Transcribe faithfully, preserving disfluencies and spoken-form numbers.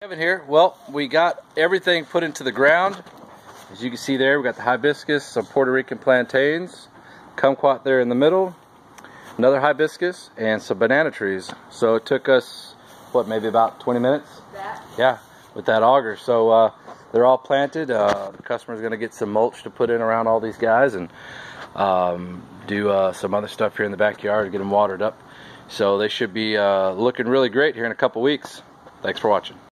Kevin here. Well, we got everything put into the ground. As you can see there, we got the hibiscus, some Puerto Rican plantains, kumquat there in the middle, another hibiscus, and some banana trees. So it took us, what, maybe about twenty minutes? That? Yeah, with that auger. So uh, they're all planted. Uh, the customer's going to get some mulch to put in around all these guys and um, do uh, some other stuff here in the backyard to get them watered up. So they should be uh, looking really great here in a couple weeks. Thanks for watching.